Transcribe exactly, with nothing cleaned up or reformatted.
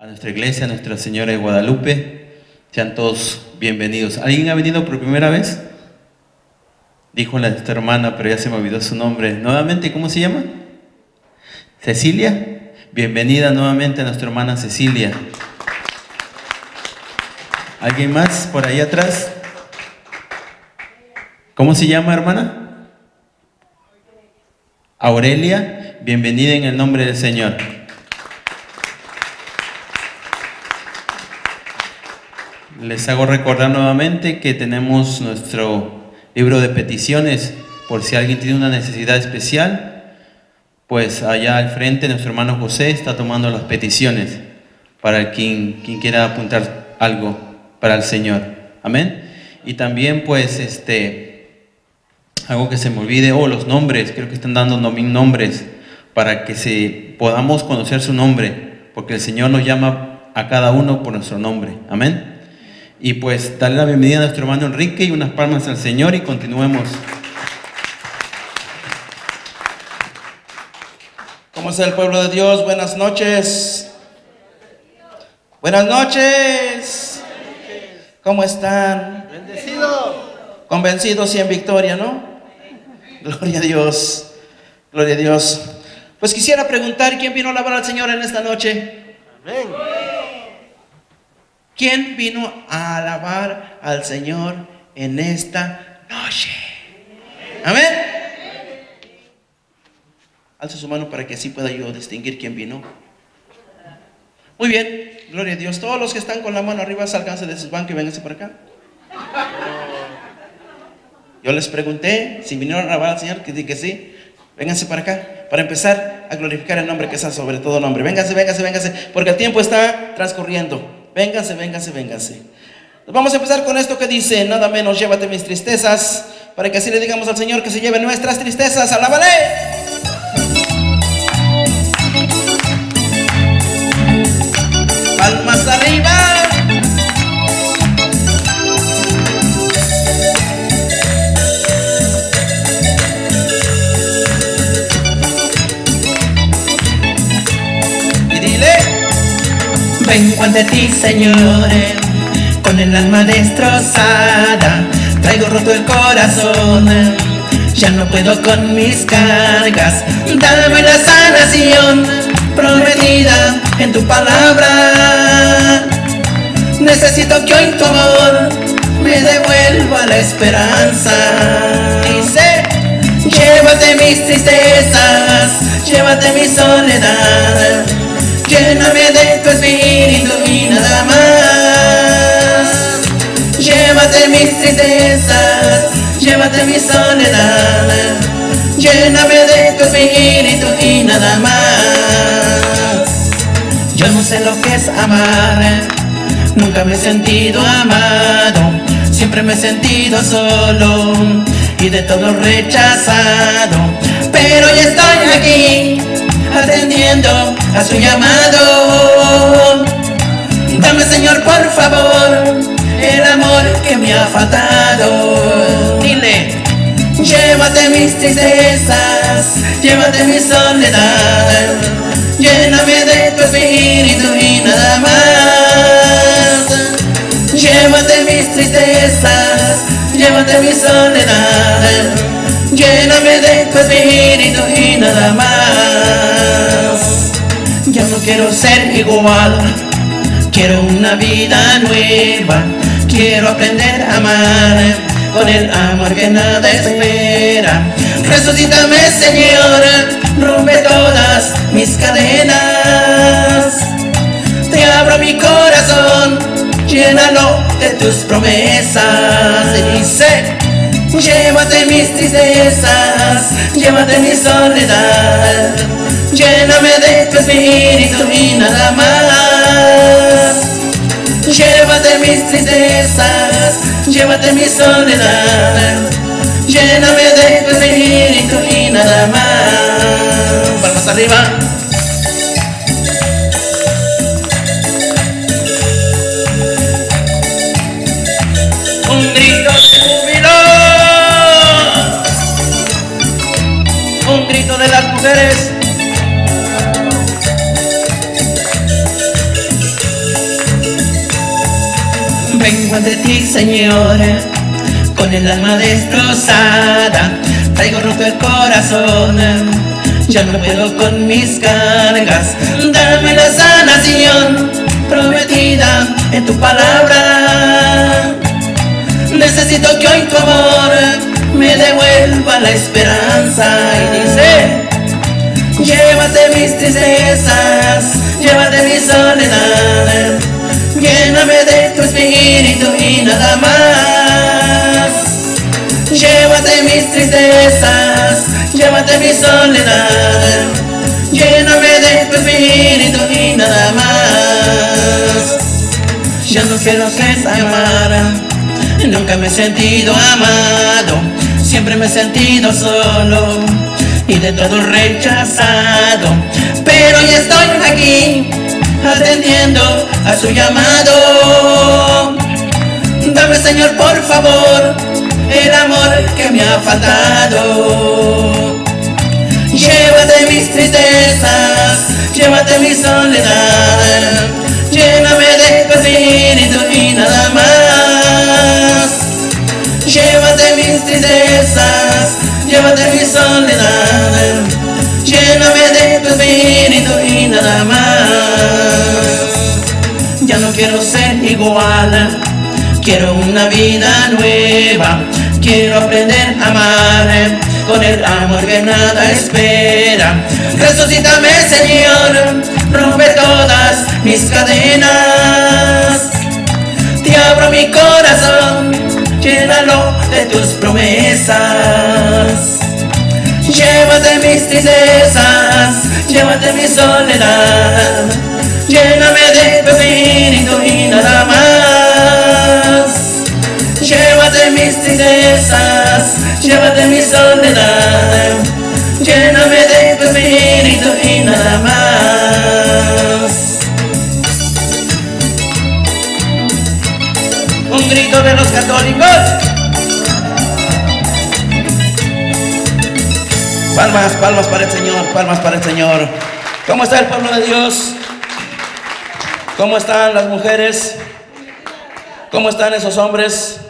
a nuestra iglesia, a Nuestra Señora de Guadalupe. Sean todos bienvenidos. ¿Alguien ha venido por primera vez? Dijo la esta hermana, pero ya se me olvidó su nombre. Nuevamente, ¿cómo se llama? Cecilia. Bienvenida nuevamente a nuestra hermana Cecilia. ¿Alguien más por ahí atrás? ¿Cómo se llama, hermana? Aurelia. Bienvenida en el nombre del Señor. Les hago recordar nuevamente que tenemos nuestro libro de peticiones, por si alguien tiene una necesidad especial, pues allá al frente nuestro hermano José está tomando las peticiones para quien, quien quiera apuntar algo para el Señor. Amén. Y también pues este, algo que se me olvide, oh, los nombres, creo que están dando nombres para que se, podamos conocer su nombre, porque el Señor nos llama a cada uno por nuestro nombre. Amén. Y pues darle la bienvenida a nuestro hermano Enrique y unas palmas al Señor y continuemos. ¿Cómo está el pueblo de Dios? Buenas noches. Buenas noches. ¿Cómo están? Bendecido. Convencidos y en victoria, ¿no? Gloria a Dios. Gloria a Dios. Pues quisiera preguntar, ¿quién vino a alabar al Señor en esta noche? Amén. ¿Quién vino a alabar al Señor en esta noche? Amén. Alza su mano para que así pueda yo distinguir quién vino. Muy bien, gloria a Dios. Todos los que están con la mano arriba, salganse de sus bancos y vénganse por acá. Yo les pregunté si vinieron a alabar al Señor, que dije que sí. Vénganse para acá, para empezar a glorificar el nombre que está sobre todo nombre. Vénganse, vénganse, vénganse, porque el tiempo está transcurriendo. Vénganse, vénganse, vénganse. Vamos a empezar con esto que dice: nada menos llévate mis tristezas, para que así le digamos al Señor que se lleve nuestras tristezas. ¡Alábale! Palmas arriba. Vengo ante ti, Señor, con el alma destrozada. Traigo roto el corazón, ya no puedo con mis cargas. Dame la sanación prometida en tu palabra. Necesito que hoy tu amor me devuelva la esperanza. Dice: llévate mis tristezas, llévate mi soledad. Lléname de tu espíritu y nada más. Llévate mis tristezas, llévate mi soledad. Lléname de tu espíritu y nada más. Yo no sé lo que es amar, nunca me he sentido amado. Siempre me he sentido solo y de todo rechazado. Pero ya estoy aquí, atendiendo a su llamado. Dame, Señor, por favor, el amor que me ha faltado. Dile: llévate mis tristezas, llévate mi soledad. Lléname de tu espíritu y nada más. Llévate mis tristezas, llévate mi soledad. Lléname de tu espíritu y nada más. Ya no quiero ser igual, quiero una vida nueva. Quiero aprender a amar con el amor que nada espera. Resucítame, Señor, rompe todas mis cadenas. Te abro mi corazón, llénalo de tus promesas. Y dice: llévate mis tristezas, llévate mi soledad. Lléname de tu espíritu y nada más. Llévate mis tristezas, llévate mi soledad. Lléname de tu espíritu y nada más. Palmas arriba. Un grito de júbilo, un grito de las mujeres. Vengo ante ti, Señor, con el alma destrozada. Traigo roto el corazón, ya no puedo con mis cargas. Dame la sanación prometida en tu palabra. Necesito que hoy tu amor me devuelva la esperanza. Y dice: llévate mis tristezas, llévate mi soledad, lléname de tu espíritu y nada más. Llévate mis tristezas, llévate mi soledad, lléname de tu espíritu y nada más. Ya no quiero que te amara, nunca me he sentido amado, siempre me he sentido solo y de todo rechazado. Pero ya estoy aquí, atendiendo a su llamado. Dame, Señor, por favor, el amor que me ha faltado. Llévate mis tristezas, llévate mi soledad, lléname de tu espíritu y nada más. Llévate mis tristezas, llévate mi soledad, lléname de tu espíritu y nada más. Ya no quiero ser igual, quiero una vida nueva, quiero aprender a amar con el amor que nada espera. Resucítame, Señor, rompe todas mis cadenas. Te abro mi corazón, llénalo de tus promesas. Llévate mis tristezas, llévate mi soledad, lléname de tu espíritu y nada más. Llévate mis tristezas, llévate mi soledad, lléname de tu espíritu y nada más. Un grito de los católicos. Palmas, palmas para el Señor, palmas para el Señor. ¿Cómo está el pueblo de Dios? ¿Cómo están las mujeres? ¿Cómo están esos hombres?